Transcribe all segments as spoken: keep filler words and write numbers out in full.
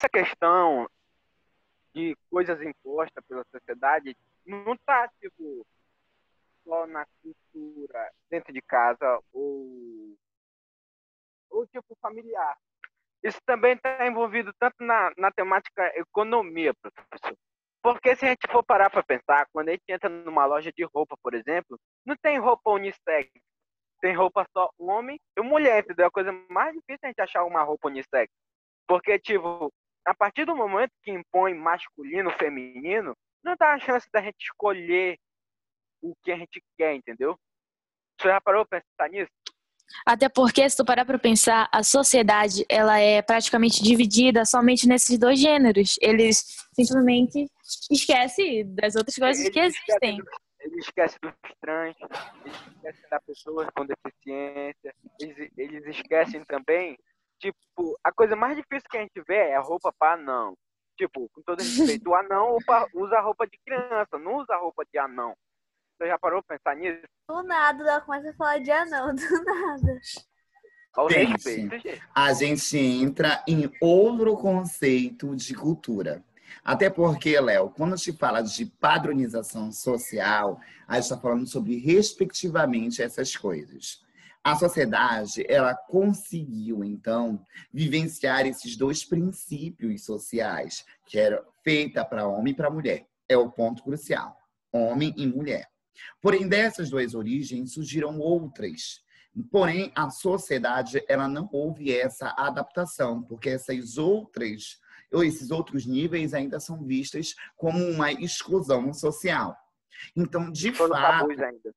essa questão de coisas impostas pela sociedade não tá, tipo, só na cultura dentro de casa ou, ou tipo, familiar. Isso também está envolvido tanto na, na temática economia, professor. Porque se a gente for parar para pensar, quando a gente entra numa loja de roupa, por exemplo, não tem roupa unissex, tem roupa só homem e mulher, entendeu? A coisa mais difícil é a gente achar uma roupa unissex. Porque, tipo, a partir do momento que impõe masculino, feminino, não dá a chance da gente escolher o que a gente quer, entendeu? Você já parou para pensar nisso? Até porque, se tu parar para pensar, a sociedade ela é praticamente dividida somente nesses dois gêneros. Eles simplesmente esquecem das outras coisas que Eles esquecem existem. do, eles esquecem dos trans, eles esquecem das pessoas com deficiência, eles, eles esquecem também, tipo, a coisa mais difícil que a gente vê é a roupa para anão. Tipo, com todo respeito, o anão usa roupa de criança, não usa roupa de anão. Você já parou pra pensar nisso? Do nada, ela começa a falar de anão, do nada. Ao Gente, respeito, gente. a gente entra em outro conceito de cultura. Até porque, Léo, quando se fala de padronização social, a gente está falando sobre, respectivamente, essas coisas. A sociedade, ela conseguiu, então, vivenciar esses dois princípios sociais, que era feita para homem e para mulher. É o ponto crucial. Homem e mulher. Porém, dessas duas origens surgiram outras. Porém, a sociedade ela não houve essa adaptação, porque essas outras, ou esses outros níveis ainda são vistas como uma exclusão social. Então, de Tô no fato, tabus ainda.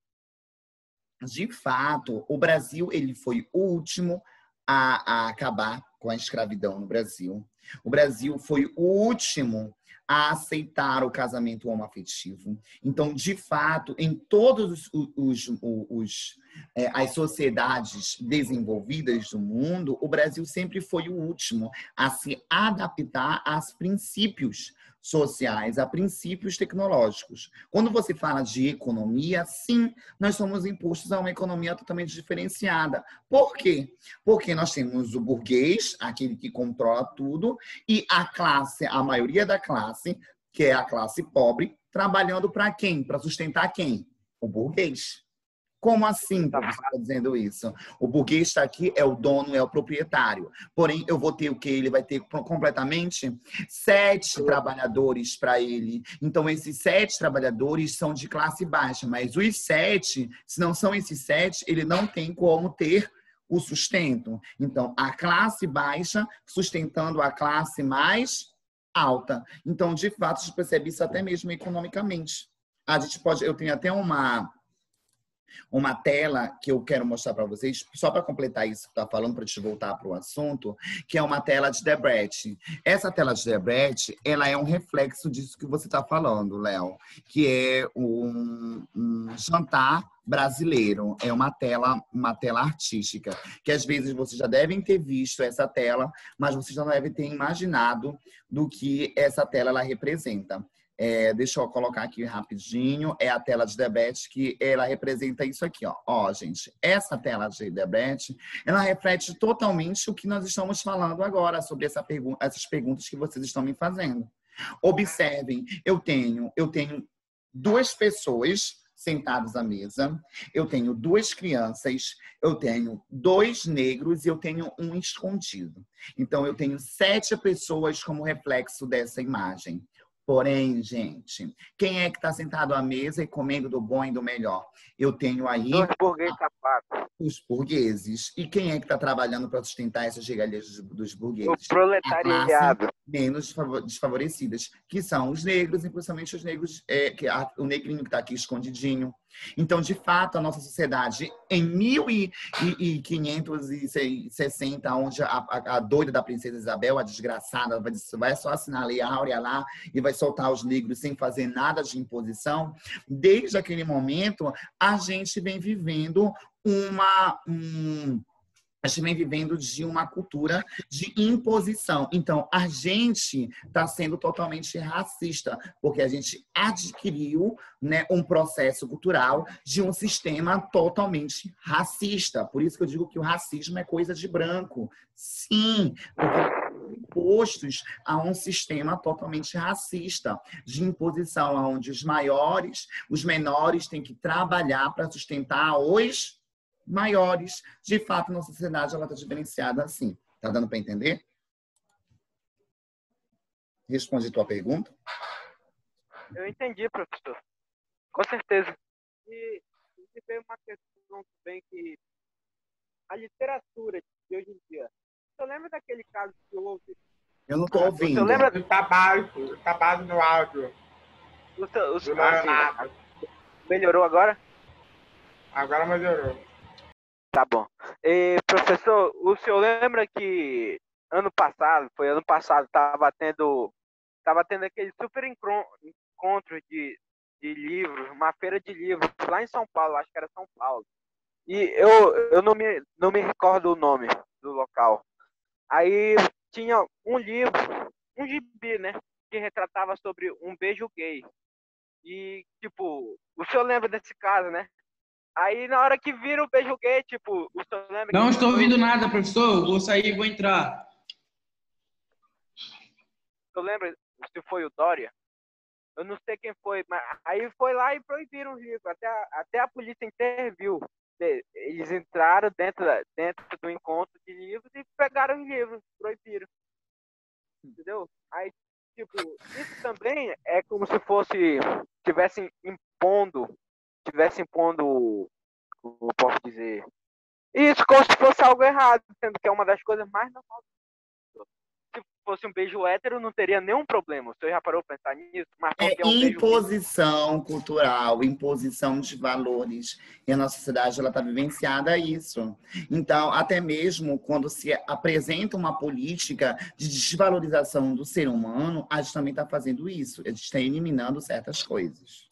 de fato, o Brasil ele foi o último a, a acabar com a escravidão no Brasil. O Brasil foi o último a aceitar o casamento homoafetivo. Então, de fato, em todas os, os, os, é, as sociedades desenvolvidas do mundo, o Brasil sempre foi o último a se adaptar aos princípios sociais, a princípios tecnológicos. Quando você fala de economia, sim, nós somos impostos a uma economia totalmente diferenciada. Por quê? Porque nós temos o burguês, aquele que controla tudo, e a classe, a maioria da classe, que é a classe pobre, trabalhando para quem? Para sustentar quem? O burguês. Como assim, professor, está dizendo isso? O burguês está aqui, é o dono, é o proprietário. Porém, eu vou ter o quê? Ele vai ter completamente sete trabalhadores para ele. Então, esses sete trabalhadores são de classe baixa, mas os sete, se não são esses sete, ele não tem como ter o sustento. Então, a classe baixa sustentando a classe mais alta. Então, de fato, a gente percebe isso até mesmo economicamente. A gente pode, eu tenho até uma uma tela que eu quero mostrar para vocês, só para completar isso que está falando, para a gente voltar para o assunto, que é uma tela de Debrecht. Essa tela de Debrecht, ela é um reflexo disso que você está falando, Léo, que é um, um jantar brasileiro. É uma tela, uma tela artística, que às vezes vocês já devem ter visto essa tela, mas vocês já devem ter imaginado do que essa tela ela representa. É, deixa eu colocar aqui rapidinho. É a tela de Debrecht, que ela representa isso aqui, ó. Ó, gente, essa tela de Debrecht, ela reflete totalmente o que nós estamos falando agora sobre essa pergu essas perguntas que vocês estão me fazendo. Observem, eu tenho, eu tenho duas pessoas sentadas à mesa, eu tenho duas crianças, eu tenho dois negros e eu tenho um escondido. Então, eu tenho sete pessoas como reflexo dessa imagem. Porém, gente, quem é que está sentado à mesa e comendo do bom e do melhor? Eu tenho aí Dois burgueses safados. os burgueses. E quem é que está trabalhando para sustentar essas regalias dos, dos O burgueses? proletariado. Menos desfavorecidas, que são os negros, e principalmente os negros, é, que a, o negrinho que está aqui escondidinho. Então, de fato, a nossa sociedade, em mil e quinhentos e sessenta, onde a, a, a doida da princesa Isabel, a desgraçada, vai, vai só assinar a lei áurea lá e vai soltar os negros sem fazer nada de imposição, desde aquele momento, a gente vem vivendo uma... Um, A gente vem vivendo de uma cultura de imposição. Então, a gente está sendo totalmente racista, porque a gente adquiriu, né, um processo cultural de um sistema totalmente racista. Por isso que eu digo que o racismo é coisa de branco. Sim, porque expostos a um sistema totalmente racista, de imposição, onde os maiores, os menores têm que trabalhar para sustentar os maiores. De fato, na sociedade, ela está diferenciada assim. Tá dando para entender? Respondi tua pergunta? Eu entendi, professor. Com certeza. E, e tem uma questão também que a literatura de hoje em dia. Você lembra daquele caso que houve? Eu não estou ouvindo. Você lembra? Tá baixo, tá baixo no áudio. O seu, o seu, Do Leonardo. melhorou agora? Agora melhorou. Tá bom. E, professor, o senhor lembra que ano passado, foi ano passado, tava tendo, tava tendo aquele super encontro de, de livros, uma feira de livros lá em São Paulo, acho que era São Paulo. E eu, eu não, me, não me recordo o nome do local. Aí tinha um livro, um gibi, né? Que retratava sobre um beijo gay. E, tipo, o senhor lembra desse caso, né? Aí, na hora que vira o beijo gay, tipo, o senhor lembra... Não que estou ouvindo nada, professor. Vou sair e vou entrar. Eu lembro se foi o Dória. Eu não sei quem foi, mas aí foi lá e proibiram os livros. Até a, até a polícia interviu. Eles entraram dentro, da, dentro do encontro de livros e pegaram os livros, proibiram. Entendeu? Aí, tipo, isso também é como se fosse, tivessem impondo, tivessem impondo, como eu posso dizer, isso como se fosse algo errado, sendo que é uma das coisas mais normais. Se fosse um beijo hétero, não teria nenhum problema. Você já parou para pensar nisso? Mas É é um imposição beijo... cultural, imposição de valores. E a nossa sociedade está vivenciada a isso. Então, até mesmo quando se apresenta uma política de desvalorização do ser humano, a gente também está fazendo isso. A gente está eliminando certas coisas.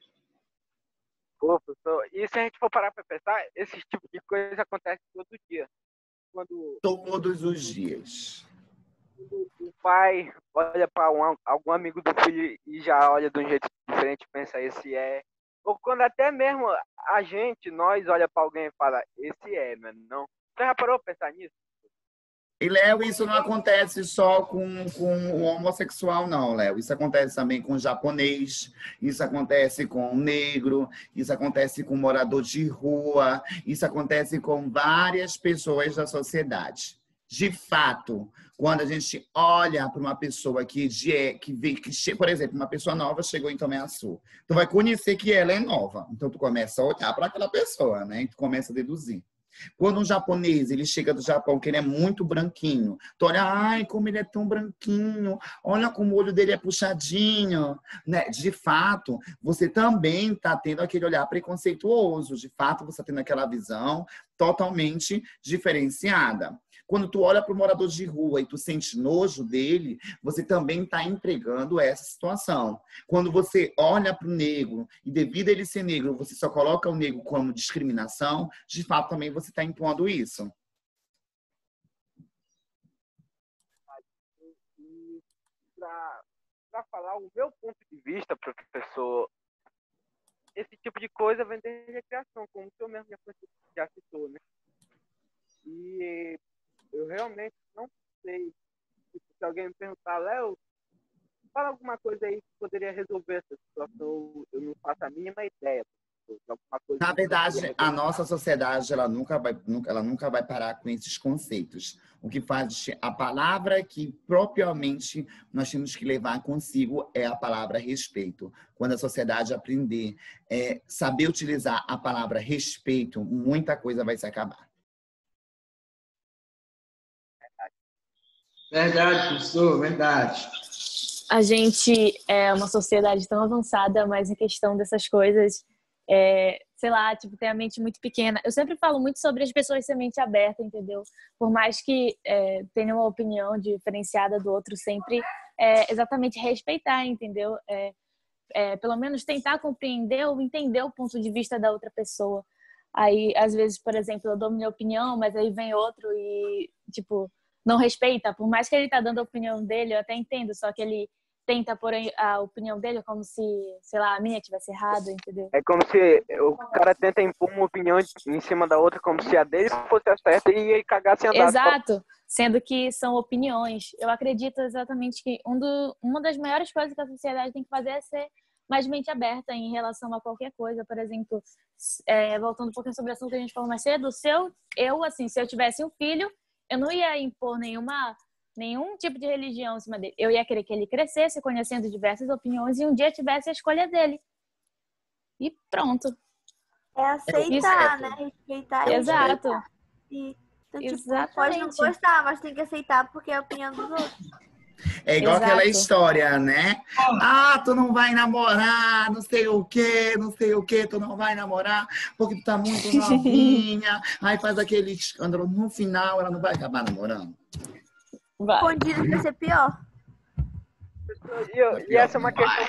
Pô, professor, e se a gente for parar para pensar, esse tipo de coisa acontece todo dia. Quando... Todos os dias. O pai olha para um, algum amigo do filho e já olha de um jeito diferente, pensa, esse é. Ou quando até mesmo a gente, nós, olha para alguém e fala, esse é, mano, não. Você já parou para pensar nisso? E, Léo, isso não acontece só com, com o homossexual, não, Léo. Isso acontece também com o japonês, isso acontece com o negro, isso acontece com o morador de rua, isso acontece com várias pessoas da sociedade. De fato, quando a gente olha para uma pessoa que, de, que, vê, que, por exemplo, uma pessoa nova chegou em Tomé-Açu, tu vai conhecer que ela é nova. Então, tu começa a olhar para aquela pessoa, né? E tu começa a deduzir. Quando um japonês, ele chega do Japão, que ele é muito branquinho, tu olha, ai, como ele é tão branquinho, olha como o olho dele é puxadinho, né? De fato, você também está tendo aquele olhar preconceituoso, de fato, você está tendo aquela visão totalmente diferenciada. Quando tu olha para o morador de rua e tu sente nojo dele, você também está entregando essa situação. Quando você olha para o negro e devido a ele ser negro, você só coloca o negro como discriminação, de fato também você está impondo isso. Para falar o meu ponto de vista, professor, esse tipo de coisa vem desde a recreação, como o senhor mesmo já, já citou, né? E eu realmente não sei. Se alguém me perguntar, Léo, fala alguma coisa aí que poderia resolver essa situação, eu não faço a mínima ideia. Coisa Na verdade, a nossa sociedade ela nunca, vai, ela nunca vai parar com esses conceitos. O que faz a palavra que propriamente nós temos que levar consigo é a palavra respeito. Quando a sociedade aprender é, saber utilizar a palavra respeito, muita coisa vai se acabar. Verdade, professor, verdade. A gente é uma sociedade tão avançada, mas em questão dessas coisas, é, sei lá, tipo, tem a mente muito pequena. Eu sempre falo muito sobre as pessoas terem mente aberta, entendeu? Por mais que é, tenha uma opinião diferenciada do outro, sempre é, exatamente respeitar, entendeu? É, é, pelo menos tentar compreender ou entender o ponto de vista da outra pessoa. Aí, às vezes, por exemplo, eu dou minha opinião, mas aí vem outro e, tipo, não respeita. Por mais que ele tá dando a opinião dele, eu até entendo, só que ele tenta pôr a opinião dele como se, sei lá, a minha tivesse errado, entendeu? É como se o cara tenta impor uma opinião em cima da outra, como se a dele fosse a certa e ia cagar sem andar. Exato, sendo que são opiniões. Eu acredito exatamente que um do, uma das maiores coisas que a sociedade tem que fazer é ser mais mente aberta em relação a qualquer coisa. Por exemplo, é, voltando um pouquinho sobre o assunto que a gente falou mais cedo, se eu, eu, assim, se eu tivesse um filho, eu não ia impor nenhuma, nenhum tipo de religião em cima dele. Eu ia querer que ele crescesse conhecendo diversas opiniões e um dia tivesse a escolha dele. E pronto. É aceitar, né? Respeitar. Exato. E, então, tipo, Exatamente. pode não gostar, mas tem que aceitar porque é a opinião dos outros. É igual Exato. aquela história, né? Ah, tu não vai namorar, não sei o quê, não sei o quê, tu não vai namorar porque tu tá muito novinha. Aí faz aquele escândalo. No final, ela não vai acabar namorando. Vai. Escondido vai ser pior. E, eu- e essa é uma questão.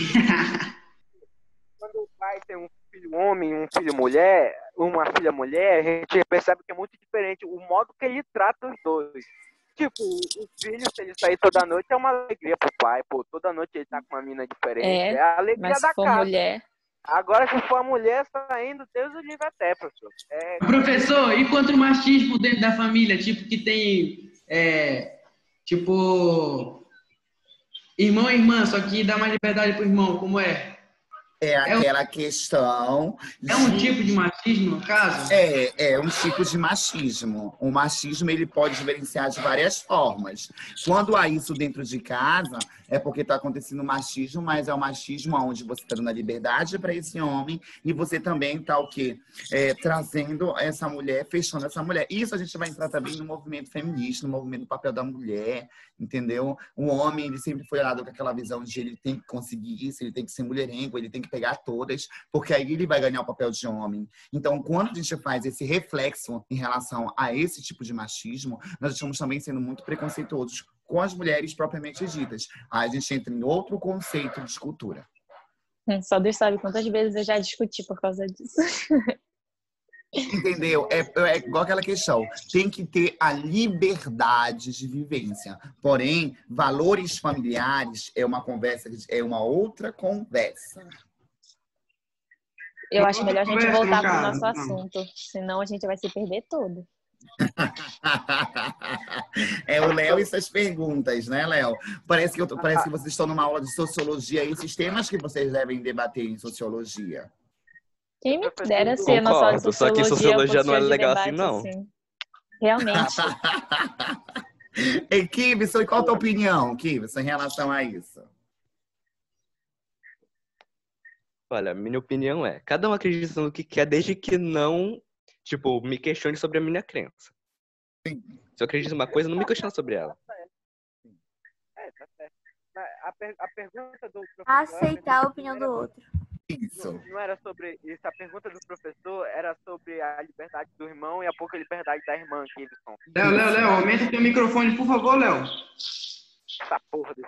Quando o pai tem um filho homem, um filho mulher, uma filha mulher, a gente percebe que é muito diferente o modo que ele trata os dois. Tipo, o filho, se ele sair toda noite, é uma alegria pro pai, pô. Toda noite ele tá com uma mina diferente. É, É, a alegria Mas da se for casa. mulher... Agora, se for a mulher saindo, Deus o livre até, professor. É, Professor, e contra o machismo dentro da família? Tipo, que tem, é, tipo, irmão e irmã, só que dá mais liberdade pro irmão, como é? É aquela questão. É um de- tipo de machismo, no caso? É, é um tipo de machismo. O machismo ele pode diferenciar de várias formas. Quando há isso dentro de casa, é porque está acontecendo machismo, mas é o machismo onde você está dando a liberdade para esse homem e você também está o quê? É, trazendo essa mulher, fechando essa mulher. Isso a gente vai entrar também no movimento feminista, no movimento do papel da mulher, entendeu? O homem, ele sempre foi olhado com aquela visão de ele tem que conseguir isso, ele tem que ser mulherengo, ele tem que pegar todas, porque aí ele vai ganhar o papel de homem. Então, quando a gente faz esse reflexo em relação a esse tipo de machismo, nós estamos também sendo muito preconceituosos com as mulheres propriamente ditas. Aí a gente entra em outro conceito de escultura. Hum, Só Deus sabe quantas vezes eu já discuti por causa disso. Entendeu? É, é igual aquela questão. Tem que ter a liberdade de vivência. Porém, valores familiares é uma conversa, é uma outra conversa. Eu acho melhor a gente Conversa, voltar no pro caso, nosso não. assunto. Senão a gente vai se perder todo. É o Léo e suas perguntas, né, Léo? Parece que, eu tô- parece que vocês estão numa aula de sociologia e esses temas que vocês devem debater em sociologia. Quem me dera ser a nossa aula de Concordo, só que sociologia fosse não é cheia de legal assim, debate, não. assim. Realmente. Ei, Kivson, e qual a tua opinião, Kivson, em relação a isso? Olha, minha opinião é, cada um acredita no que quer, desde que não, tipo, me questione sobre a minha crença. Se eu acredito em uma coisa, não me questione sobre ela. é, tá certo. Mas A, per- a pergunta do professor... Aceitar a opinião do outro. Isso. Não, não era sobre isso. A pergunta do professor era sobre a liberdade do irmão e a pouca liberdade da irmã, Kivson. Léo, Léo, Léo, aumenta o teu microfone, por favor, Léo. Essa porra desse...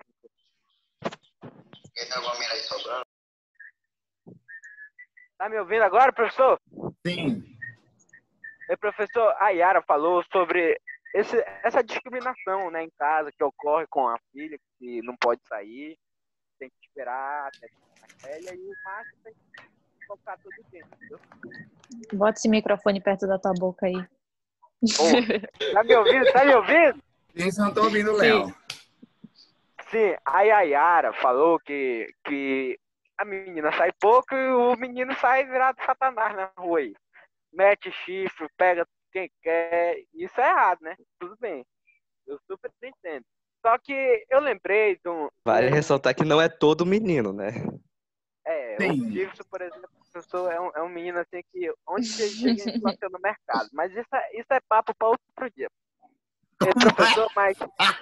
Tá me ouvindo agora, professor? Sim. O professor a Yara falou sobre esse, essa discriminação, né, em casa que ocorre com a filha, que não pode sair, tem que esperar até ficar velha, e o macho tem que tocar todo o tempo, entendeu? Bota esse microfone perto da tua boca aí. Pô, tá me ouvindo? Tá me ouvindo? Gente, não tô ouvindo o Léo. Sim, a Yayara falou que, que a menina sai pouco e o menino sai virado satanás na rua aí. Mete chifre, pega quem quer. Isso é errado, né? Tudo bem. Eu super entendo. Só que eu lembrei de um... Vale ressaltar que não é todo menino, né? É, Sim. o Gibson, por exemplo, professor, é um, é um menino assim que onde ele chega, a gente bateu no mercado. Mas isso é, isso é papo para outro dia. É, professor, mas...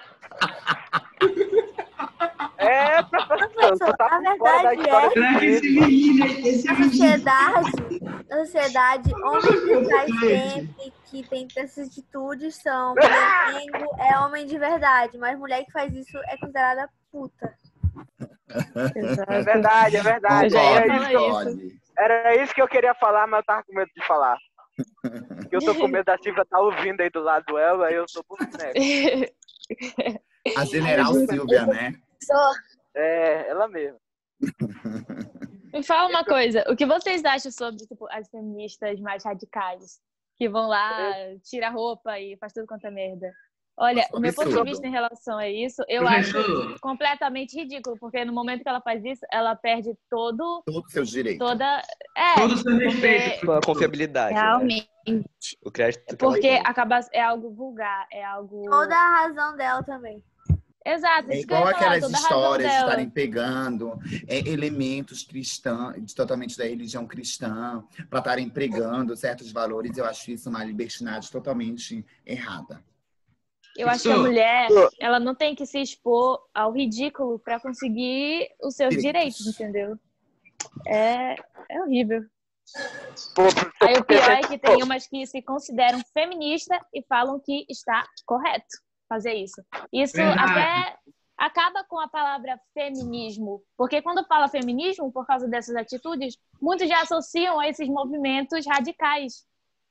É, professor, tu tá Na por fora da verdade, história é. do Será que esse Gibson. menino, aí, esse Na menino... sociedade, na sociedade, homem que faz sempre, que tem essas atitudes são mulherengo, é homem de verdade, mas mulher que faz isso é considerada puta. É verdade, é verdade. já ia Era falar isso, que eu, Concordo. era isso que eu queria falar, mas eu tava com medo de falar. Porque eu tô com medo da Silvia tá ouvindo aí do lado dela, aí eu tô por neve. A General Silvia, né? Sou, É, ela mesma. Me fala uma coisa, o que vocês acham sobre tipo, as feministas mais radicais? Que vão lá, tira a roupa e faz tudo quanto é merda. Olha, o meu ponto de vista em relação a isso, eu acho Professor, completamente ridículo, porque no momento que ela faz isso, ela perde todo, Todos os seus direitos. toda... É, todo o seu porque respeito. Com a confiabilidade, né? realmente, O crédito que ela porque tem. acaba, é algo vulgar, é algo... Toda a razão dela também. Exato, É isso que eu igual ia falar, aquelas toda a razão histórias de dela. estarem pegando é, elementos cristãos, totalmente da religião cristã, para estarem pregando certos valores. Eu acho isso uma libertinagem totalmente errada. Eu acho que a Professor, mulher, ela não tem que se expor ao ridículo para conseguir os seus Direitos. direitos, entendeu? É, é horrível. Pô, Aí o porque pior a é gente- que tem umas que se consideram feministas e falam que está correto fazer isso. Isso Verdade. até acaba com a palavra feminismo, porque quando fala feminismo, por causa dessas atitudes, muitos já associam a esses movimentos radicais.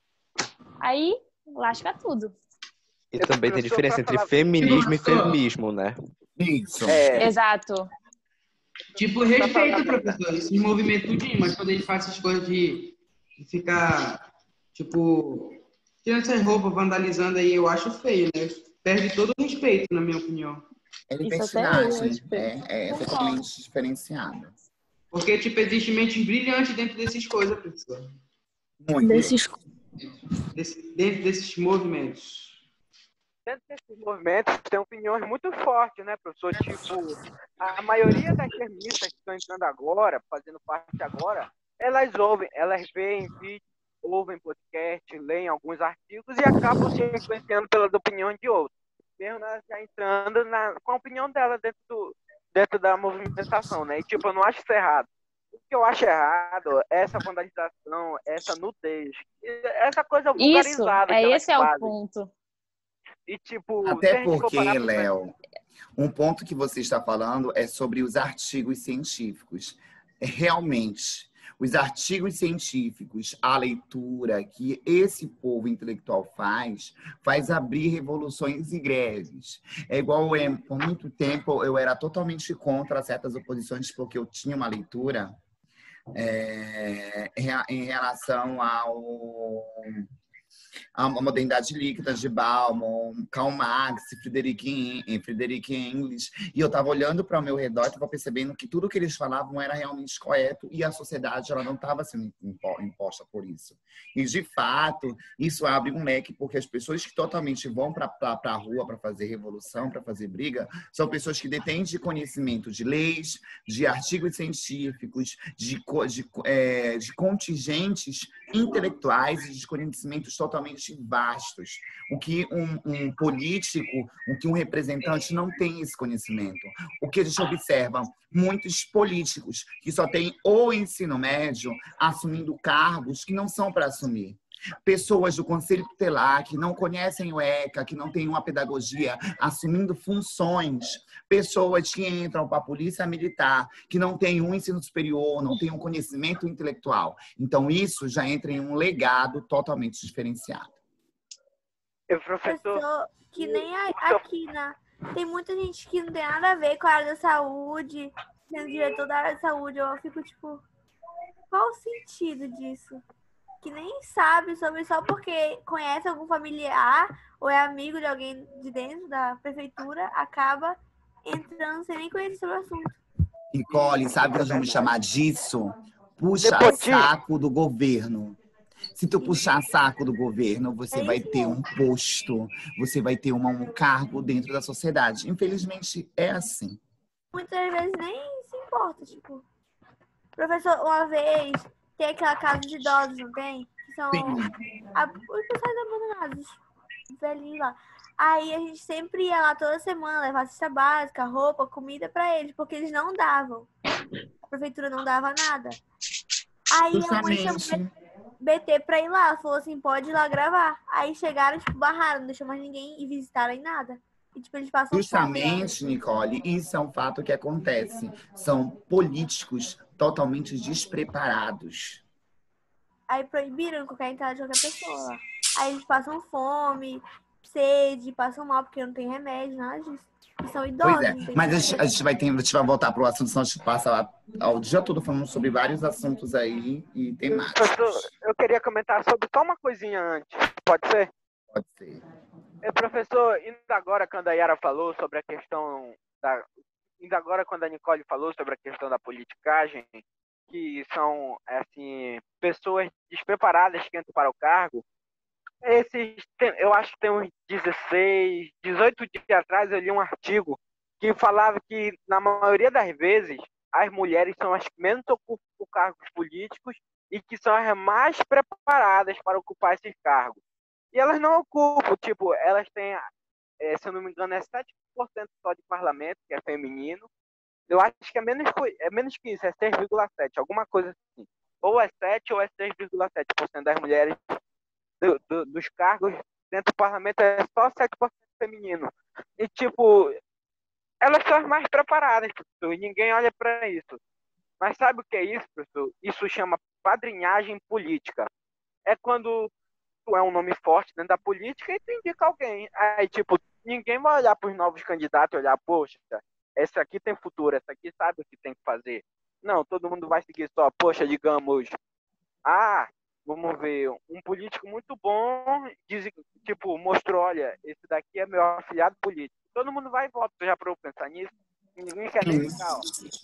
Aí lasca tudo. E também tem Professor, diferença pra entre falar- feminismo e Professor. feminismo, né? Isso. É, Exato. tipo, respeito, professor, esse movimento tudinho, mas quando ele faz essas coisas de, de ficar, tipo, tirando essas roupas, vandalizando aí, eu acho feio, né? Perde todo o respeito, na minha opinião. É Isso até eu libertinagem. acho feio. É, é totalmente diferenciado. Porque, tipo, existe mentes brilhantes dentro dessas coisas, professor. Muito. Desses... Desse- dentro desses movimentos. dentro desses movimentos tem opiniões muito fortes, né, professor? Tipo, a maioria das feministas que estão entrando agora, fazendo parte agora, elas ouvem, elas veem vídeos, ouvem podcast, leem alguns artigos e acabam se influenciando pelas opiniões de outros. Mesmo elas já entrando na, com a opinião dela dentro, do, dentro da movimentação, né? E, tipo, eu não acho isso errado. O que eu acho errado é essa vandalização, essa nudez, essa coisa Isso, vulgarizada é que elas esse é o fazem. ponto. E, tipo, se a Até gente for porque, parar pra- Léo, um ponto que você está falando é sobre os artigos científicos. Realmente, os artigos científicos, a leitura que esse povo intelectual faz, faz abrir revoluções e greves. É igual, é, por muito tempo, eu era totalmente contra certas oposições, porque eu tinha uma leitura é, em relação ao... a modernidade líquida de Bauman, Karl Marx, Friedrich, Friedrich Engels, e eu estava olhando para o meu redor e estava percebendo que tudo que eles falavam era realmente correto e a sociedade ela não estava sendo imposta por isso. E, de fato, isso abre um leque, porque as pessoas que totalmente vão para a rua para fazer revolução, para fazer briga, são pessoas que detêm de conhecimento de leis, de artigos científicos, de, de, é, de contingentes intelectuais e de conhecimentos totalmente vastos. O que um, um político, o que um representante não tem esse conhecimento. O que a gente observa, muitos políticos que só têm o ensino médio assumindo cargos que não são para assumir. Pessoas do Conselho Tutelar que não conhecem o ECA, que não têm uma pedagogia, assumindo funções. Pessoas que entram para a polícia militar, que não têm um ensino superior, não têm um conhecimento intelectual. Então, isso já entra em um legado totalmente diferenciado. Eu, professor, Professor, que nem a- aqui, né? Tem muita gente que não tem nada a ver com a área da saúde, sendo diretor da área da saúde. Eu fico tipo, qual o sentido disso? Que nem sabe sobre só porque conhece algum familiar ou é amigo de alguém de dentro da prefeitura, acaba entrando sem nem conhecer sobre o assunto. Nicole, sabe o que nós vamos chamar disso? Puxa Nepotismo. saco do governo. Se tu puxar saco do governo, você É vai isso ter um posto, você vai ter uma, um cargo dentro da sociedade. Infelizmente, é assim. Muitas vezes nem se importa, tipo. Professor, uma vez tem aquela casa de idosos, não tem? Que são a, os pessoas abandonados, os velhinhos lá. Aí a gente sempre ia lá toda semana levar cesta básica, roupa, comida pra eles, porque eles não davam. A prefeitura não dava nada. Aí a mãe chamou Justamente. B T pra ir lá, falou assim, pode ir lá gravar. Aí chegaram, tipo, barraram, não deixou mais ninguém ir visitar nem nada. E tipo, eles passam fome. Justamente, Nicole, isso é um fato que acontece. São políticos totalmente despreparados. Aí proibiram qualquer entrada de qualquer pessoa lá. Aí eles passam fome, sede, passam mal porque não tem remédio, nada disso. que são idosos. Pois é, entendeu? mas a gente, a gente vai ter, a gente vai voltar pro assunto, senão a gente passa lá ao dia todo falando sobre vários assuntos aí e temáticos. Professor, eu queria comentar sobre só uma coisinha antes. Pode ser? Pode ser. É, professor, ainda agora quando a Yara falou sobre a questão da... Ainda agora quando a Nicole falou sobre a questão da politicagem, que são, assim, pessoas despreparadas que entram para o cargo, esses, eu acho que tem uns dezesseis, dezoito dias atrás eu li um artigo que falava que, na maioria das vezes, as mulheres são as que menos ocupam cargos políticos e que são as mais preparadas para ocupar esses cargos. E elas não ocupam, tipo, elas têm, é, se eu não me engano, é sete por cento só de parlamento, que é feminino. Eu acho que é menos, é menos que isso, é seis vírgula sete por cento, alguma coisa assim. Ou é sete ou é seis vírgula sete por cento das mulheres do, do, dos cargos dentro do parlamento, é só sete por cento feminino. E, tipo, elas são as mais preparadas, professor, e ninguém olha para isso. Mas sabe o que é isso, professor? Isso chama padrinhagem política. É quando tu é um nome forte dentro da política e tu indica alguém. Aí, tipo, ninguém vai olhar para os novos candidatos e olhar, poxa, esse aqui tem futuro, esse aqui sabe o que tem que fazer. Não, todo mundo vai seguir só, poxa, digamos, ah, vamos ver, um político muito bom, diz, tipo, mostrou, olha, esse daqui é meu afiliado político. Todo mundo vai e vota, já para eu pensar nisso. Ninguém quer nem ficar, ó.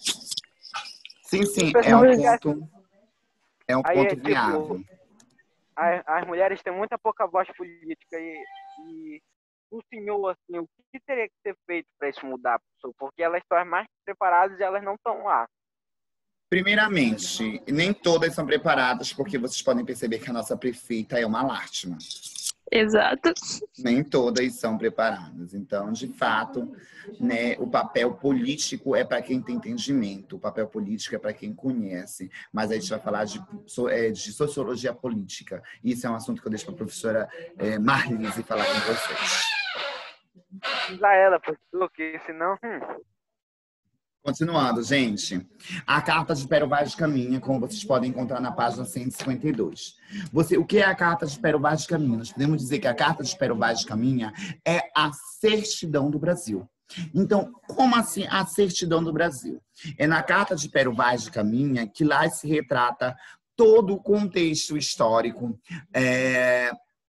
Sim, sim, O é pessoal um esquece. ponto, é um Aí, ponto é, tipo, viável. As, as mulheres têm muita pouca voz política e, e o senhor, assim, o que teria que ser feito para isso mudar, professor? Porque elas estão as mais preparadas e elas não estão lá. Primeiramente, nem todas são preparadas, porque vocês podem perceber que a nossa prefeita é uma lástima. Exato. Nem todas são preparadas. Então, de fato, né, o papel político é para quem tem entendimento, o papel político é para quem conhece. Mas a gente vai falar de, de sociologia política. Isso é um assunto que eu deixo para a professora é, Marlise falar com vocês. Diz a ela, professor, que senão... Hum. Continuando, gente. A Carta de Pero Vaz de Caminha, como vocês podem encontrar na página cento e cinquenta e dois. Você, o que é a Carta de Pero Vaz de Caminha? Nós podemos dizer que a Carta de Pero Vaz de Caminha é a certidão do Brasil. Então, como assim a certidão do Brasil? É na Carta de Pero Vaz de Caminha que lá se retrata todo o contexto histórico é,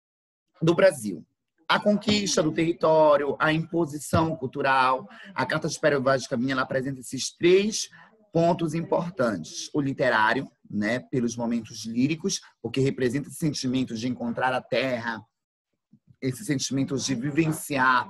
do Brasil. A conquista do território, a imposição cultural. A Carta de Pero Vaz de Caminha ela apresenta esses três pontos importantes. O literário, né, pelos momentos líricos, porque representa esse sentimento de encontrar a terra, esse sentimento de vivenciar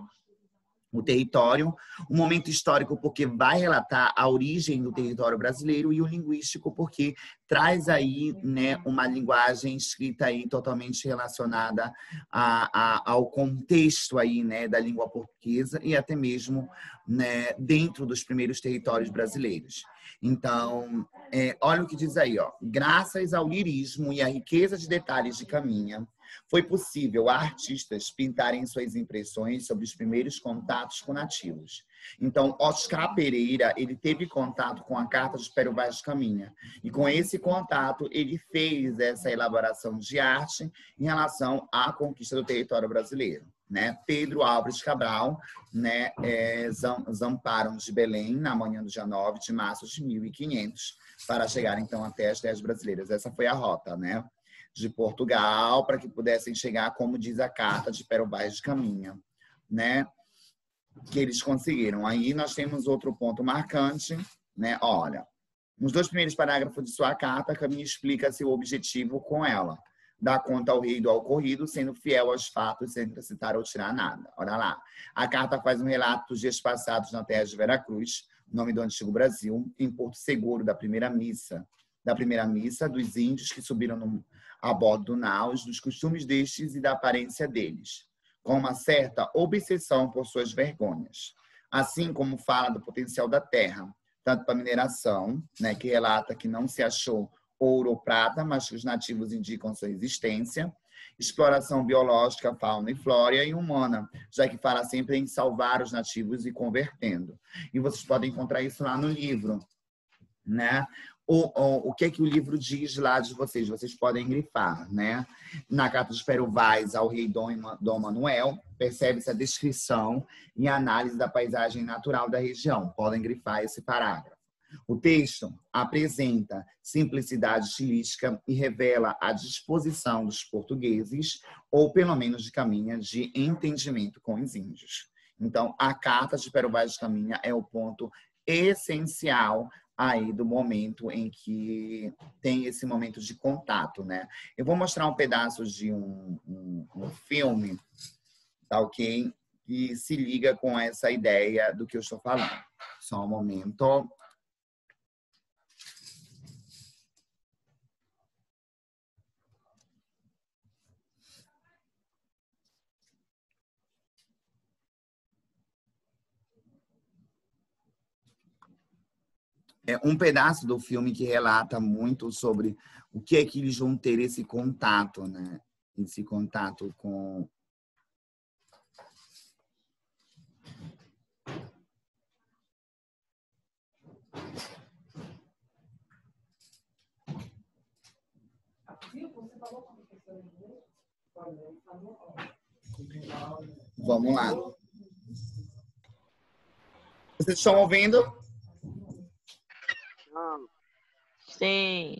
o território. O momento histórico, porque vai relatar a origem do território brasileiro, e o linguístico, porque traz aí, né, uma linguagem escrita aí totalmente relacionada a, a, ao contexto aí, né, da língua portuguesa e até mesmo, né, dentro dos primeiros territórios brasileiros. Então, é, olha o que diz aí, ó. Graças ao lirismo e à riqueza de detalhes de Caminha, foi possível a artistas pintarem suas impressões sobre os primeiros contatos com nativos. Então, Oscar Pereira, ele teve contato com a Carta de Pero Vaz de Caminha. E com esse contato, ele fez essa elaboração de arte em relação à conquista do território brasileiro. Né? Pedro Álvares Cabral, né, é, zamparam de Belém na manhã do dia nove de março de mil e quinhentos para chegar, então, até as terras brasileiras. Essa foi a rota, né? De Portugal, para que pudessem chegar, como diz a Carta de Pero Vaz de Caminha, né? Que eles conseguiram. Aí nós temos outro ponto marcante, né? Olha, nos dois primeiros parágrafos de sua carta, Caminha explica seu objetivo com ela. Dá conta ao rei do ocorrido, sendo fiel aos fatos, sem acrescentar ou tirar nada. Olha lá. A carta faz um relato dos dias passados na terra de Veracruz, nome do antigo Brasil, em Porto Seguro, da primeira missa. Da primeira missa, dos índios que subiram no a bordo do naus, dos costumes destes e da aparência deles, com uma certa obsessão por suas vergonhas. Assim como fala do potencial da terra, tanto para mineração, né, que relata que não se achou ouro ou prata, mas que os nativos indicam sua existência, exploração biológica, fauna e flora, e humana, já que fala sempre em salvar os nativos e convertendo. E vocês podem encontrar isso lá no livro, né? o, o, o que é que o livro diz lá de vocês. Vocês podem grifar, né? Na carta de Pero Vaz ao rei Dom, Dom Manuel, percebe-se a descrição e análise da paisagem natural da região. Podem grifar esse parágrafo. O texto apresenta simplicidade estilística e revela a disposição dos portugueses, ou pelo menos de Caminha, de entendimento com os índios. Então, a carta de Pero Vaz de Caminha é o ponto essencial aí do momento em que tem esse momento de contato, né? Eu vou mostrar um pedaço de um, um, um filme, tá ok? Que se liga com essa ideia do que eu estou falando. Só um momento. É um pedaço do filme que relata muito sobre o que é que eles vão ter esse contato, né? Esse contato com... Vamos lá. Vocês estão ouvindo? Não. Sim.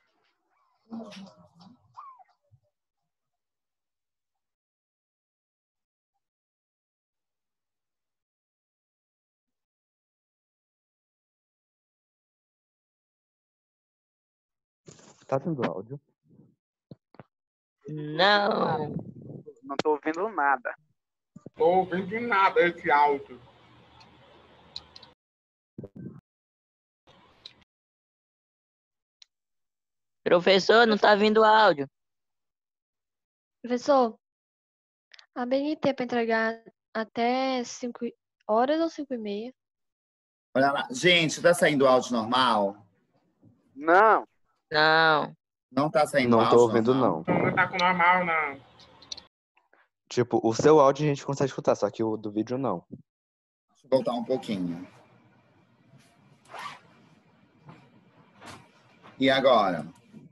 Tá tendo áudio? Não. Não tô ouvindo nada. Tô ouvindo nada esse áudio. Professor, não tá vindo áudio. Professor, a B N T para entregar até cinco horas ou cinco e meia? Olha lá. Gente, tá saindo áudio normal? Não. Não. Não tá saindo Não áudio tô ouvindo, normal? não. Não tá com normal, não. Tipo, o seu áudio a gente consegue escutar, só que o do vídeo não. Deixa eu voltar um pouquinho. E agora?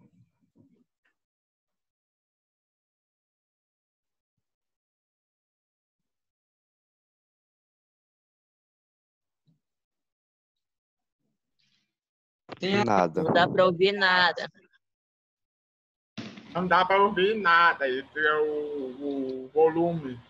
Tem a... Nada. Não dá pra ouvir nada. Não dá pra ouvir nada. Esse é o, o volume.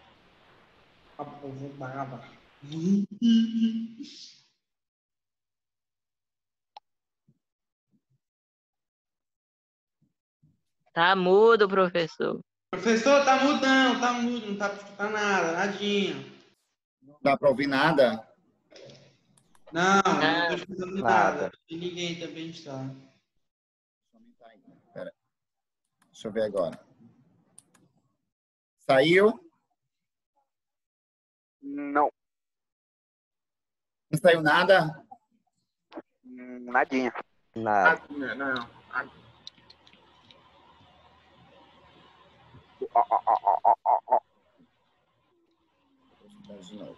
Tá mudo, professor. Professor, tá mudando, tá mudo, não tá pra escutar nada, nadinha. Não dá para ouvir nada? Não, não Não. tô escutando Nada. nada. E ninguém também está. Pera. Deixa eu ver agora. Saiu? Não. Não saiu nada? Nadinha. Nada. Nadinha, não. Ó, ó, ó, ó, ó, ó, ó. De novo.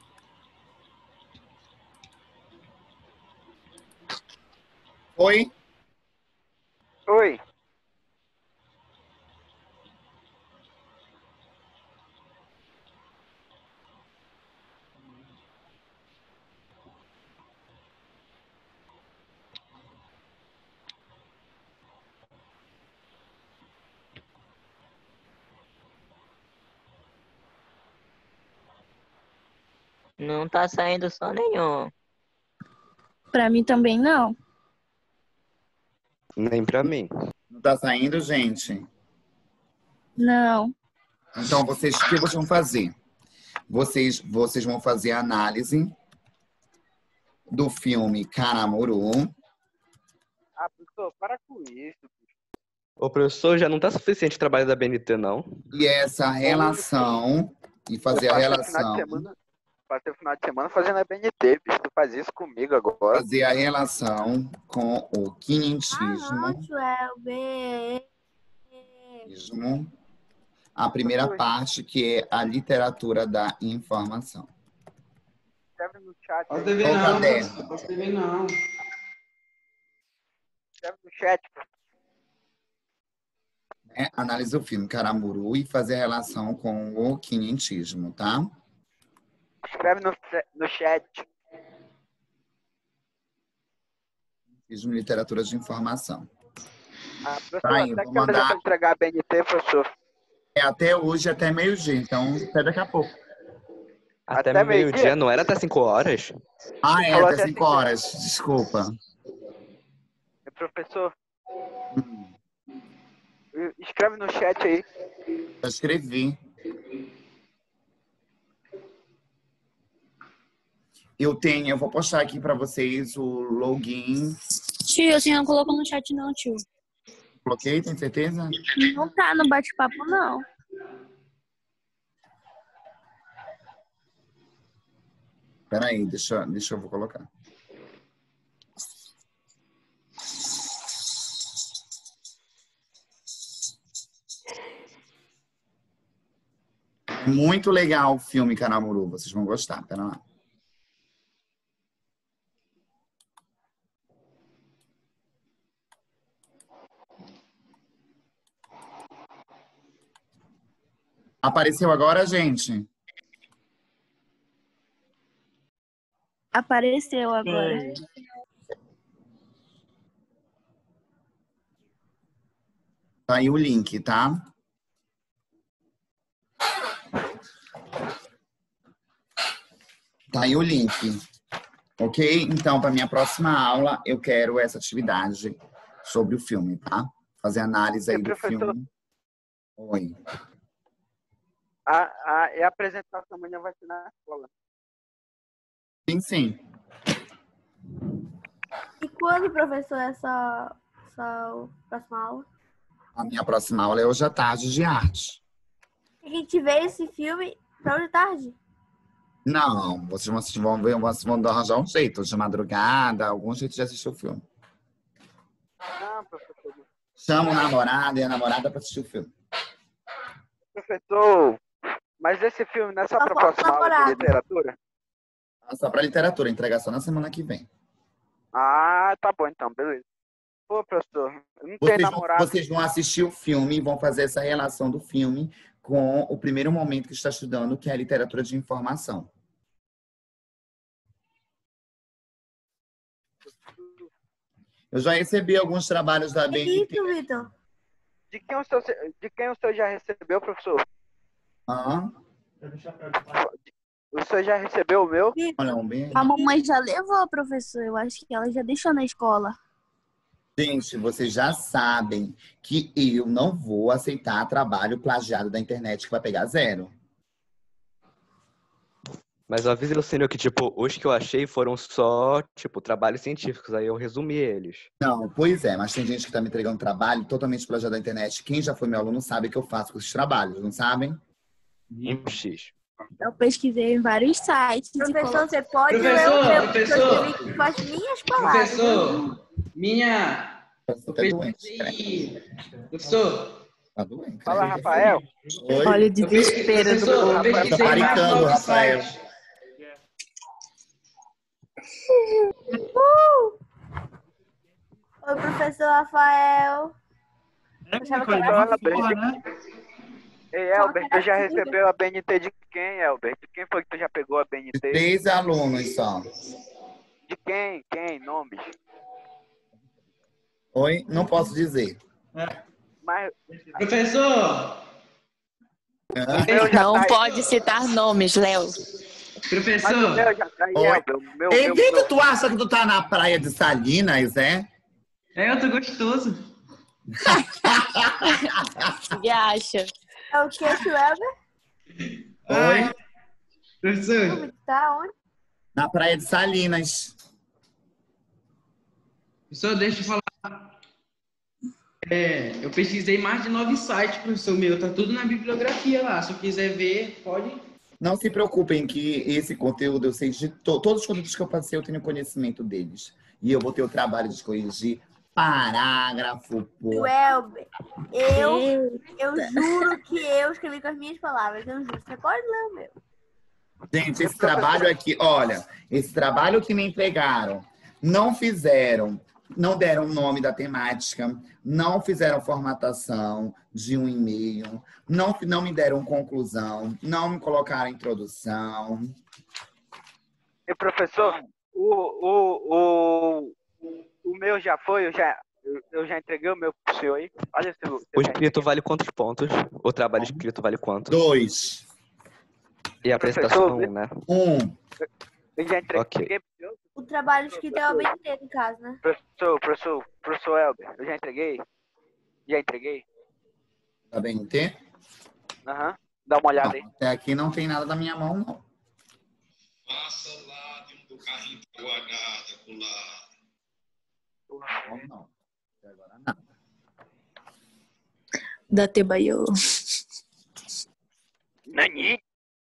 Oi? Oi. Não tá saindo som nenhum. Pra mim também não. Nem pra mim. Não tá saindo, gente? Não. Então, vocês, o que vocês vão fazer? Vocês, vocês vão fazer a análise do filme Karamuru. Ah, professor, para com isso. O professor já não tá suficiente o trabalho da B N T, não. E essa relação, e fazer a Passei o final de relação, semana- Passei o final de semana fazendo a B N T, bicho. Tu faz isso comigo agora. fazer a relação com o Ah, quinhentismo, não, Joel, B. a primeira parte, que é a literatura da informação. Escreve no chat. Posso aí. escrever Qual não, caderno? professor, posso escrever não. Escreve no chat. É, analise o filme Caramuru e fazer a relação com o quinhentismo, tá? Escreve no, no chat. Quinhentismo e literatura de informação. Ah, professor, Tá aí, até vou que horas é mandar. pra entregar a B N T, professor? É até hoje, até meio-dia, então até daqui a pouco. Até, Até meio-dia, meio-dia? não era até cinco horas? Ah, é, Falou até até cinco cinco. horas. Desculpa. Professor, Hum, escreve no chat aí. eu escrevi. Eu tenho, eu vou postar aqui para vocês o login. Tio, a senhora não colocou no chat não, tio. Coloquei, tem certeza? Não tá no bate-papo, não. Peraí, deixa, deixa eu vou colocar. Muito legal o filme Caramuru, vocês vão gostar. Pera lá. Apareceu agora, gente? Apareceu agora. Tá aí o link, tá? Tá aí o link. Ok? Então, para minha próxima aula, eu quero essa atividade sobre o filme, tá? Fazer análise aí E, do professor? filme. Oi. A, a, e a apresentação amanhã vai ser na escola. Sim, sim. E quando, professor, essa, essa próxima aula? A minha próxima aula é hoje à tarde de arte. A gente vê esse filme pra hoje à tarde? Não, vocês vão, assistir, vão ver, vocês vão arranjar um jeito, de madrugada, algum jeito de assistir o filme. Não, professor. Chama o namorado e a namorada para assistir o filme. Professor, mas esse filme não é só Só para a falta próxima aula de namorado. literatura? Só para literatura, entregar só na semana que vem. Ah, tá bom então, beleza. Pô, professor, eu não tenho Vocês vão, namorado. vocês vão assistir o filme e vão fazer essa relação do filme com o primeiro momento que está estudando, que é a literatura de informação. Eu já recebi alguns trabalhos da B N T. Isso, Vitor. De quem, o senhor, de quem o senhor já recebeu, professor? Ah, O senhor já recebeu o meu? olha, um bem. A mamãe já levou, professor. Eu acho que ela já deixou na escola. Gente, vocês já sabem que eu não vou aceitar trabalho plagiado da internet que vai pegar zero. Mas eu aviso, Lucínio, que, tipo, os que eu achei foram só, tipo, trabalhos científicos. Aí eu resumi eles. Não, pois é, mas tem gente que tá me entregando trabalho totalmente plagiado da internet. Quem já foi meu aluno sabe o que eu faço com esses trabalhos, não sabem? Um X. Eu pesquisei em vários sites. Professor, você pode Professor, ler o meu, professor. porque eu escrevi com as minhas palavras. Professor, minha. Eu tô até doente. pesquisei- Professor, Tá doente. Fala, Rafael. Oi? Olha o eu pesquisei, desespero do professor, eu Rafael. pesquisei Tá mais panicando, nove Rafael. sites. Oi, professor Rafael. Eu achava que era Fala, assim. Albert. Ei, Elber, tu já recebeu a B N T de quem, Elber? De quem foi que tu já pegou a B N De T? três alunos só. De quem? Quem? Nomes? Oi? Não posso dizer. Mas Professor, Hã? o meu já Não tá aí. pode citar nomes, Léo. Mas o professor, meu já tá aí, Oi. Elber. O meu, Ei, meu, Vitor, meu. tu acha que tu tá na praia de Salinas, é? é, eu tô gostoso. O que acha? É o que, tio Elber? Oi? Professor, Tá onde? Na praia de Salinas. professor, deixa eu falar. É, eu pesquisei mais de nove sites, professor meu. Tá tudo na bibliografia lá. Se eu quiser ver, pode. Não se preocupem que esse conteúdo, eu sei de to todos os conteúdos que eu passei, eu tenho conhecimento deles. E eu vou ter o trabalho de corrigir parágrafo por... Tio Elber. Eu, eu juro que eu escrevi com as minhas palavras. Eu juro. Você pode ler o meu. Gente, esse trabalho aqui, olha, esse trabalho que me entregaram, não fizeram não deram o nome da temática, não fizeram formatação de um e-mail, não, não me deram conclusão, não me colocaram introdução. E professor, o, o, o, o meu já foi, eu já, eu, eu já entreguei o meu pro senhor aí. Olha se eu, se O eu já escrito vale quantos pontos? O trabalho escrito vale quanto? Dois. E a Professor, apresentação, um, né? Um. Eu já entreguei Ok. pro senhor. O trabalho escrito é o bem inteiro, no caso, né? Professor, professor, professor Elber, eu já entreguei? Já entreguei? Tá bem, T? Aham. Dá uma olhada aí. Não, até aqui não tem nada da minha mão, não. Passa lá dentro do carrinho da guardada, pular. Não, não. Até agora não. Da Tebaio. Nani?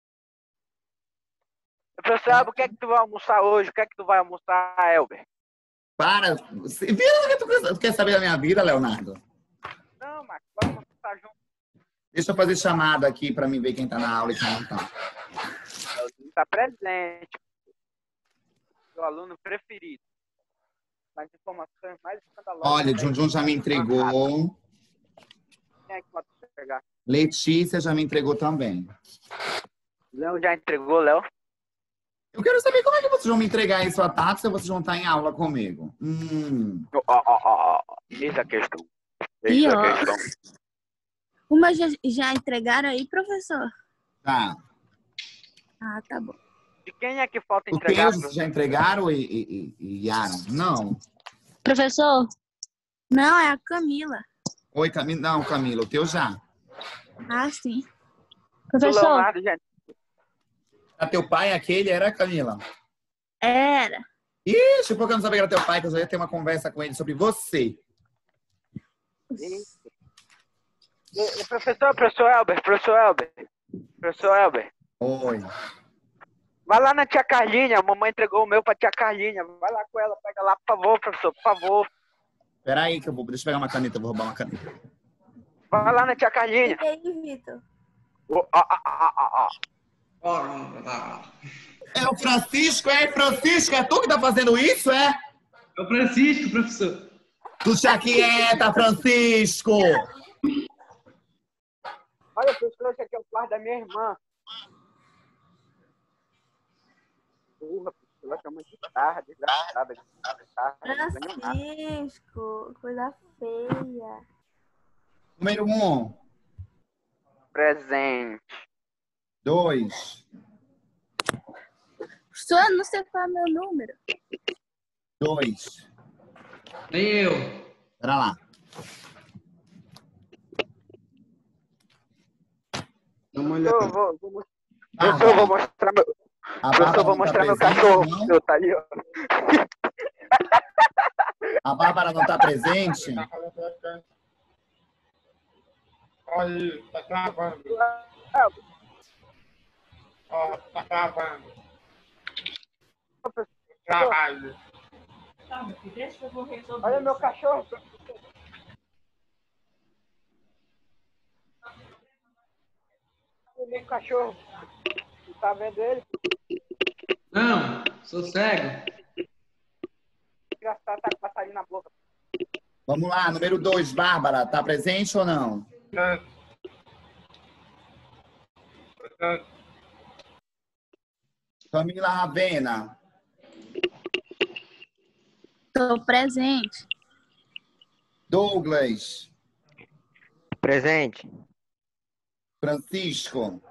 Professor Elber, o que é que tu vai almoçar hoje? O que é que tu vai almoçar, Elber? Para. Você, vira, tu, quer, tu quer saber da minha vida, Leonardo? Não, Marcos, vamos almoçar junto. Deixa eu fazer chamada aqui para mim ver quem tá na aula e quem não tá. Ele tá presente. Seu aluno preferido. As informações mais escandalosas. Olha, Junjun já me entregou. Quem é que pode pegar? Letícia já me entregou também. Léo já entregou, Léo? Eu quero saber como é que vocês vão me entregar isso à tarde se vocês vão estar em aula comigo. Hum. Ó, ó, ó, ó. Eis a questão. Eis E, a ó. questão. Uma já, já entregaram aí, professor? Tá. Ah, tá bom. De quem é que falta Os entregar? teus já entregaram, e, e, e, e Yara? Não. Professor, Não, é a Camila. Oi, Camila. Não, Camila, o teu já. Ah, sim. Do professor, Leonardo, gente. A teu pai, aquele, era, Camila? Era. Ixi, porque eu não sabia que era teu pai, que eu só ia ter uma conversa com ele sobre você. E, e, professor, professor Elber, professor Elber. Professor Elber. Oi. Vai lá na tia Carlinha, a mamãe entregou o meu pra tia Carlinha. Vai lá com ela, pega lá, por favor, professor, por favor. Peraí que eu vou... Deixa eu pegar uma caneta, eu vou roubar uma caneta. Vai lá na tia Carlinha. E aí, Vitor? Ó, ó, ó, ó, ó. É o Francisco, é? Francisco, é tu que tá fazendo isso, é? É o Francisco, professor. Puxa quieta, Francisco! Olha, professor, esse aqui é o quarto da minha irmã. Porra, professor, ela chama de tarde, desgraçada. Francisco, coisa feia. Número um. Presente. Dois. Professor, não sei qual é o meu número. Dois. Nem eu. Pera lá. Dá uma Professor, olhada. vou, vou, Ah, professor, vou mostrar meu, a professor, Bárbara vou não tá mostrar meu presente, cachorro. não? Meu, tá ali, ó. A Bárbara não tá presente? Olha aí, tá travando. Ó, tá travando. Trabalho. Olha meu cachorro. Olha meu cachorro. Você tá vendo ele? Não, sou cego. Engraçado, tá com passarinho na boca. Vamos lá, número dois, Bárbara, tá presente ou não? Camila Ravena. Tô presente. Douglas. Presente. Francisco.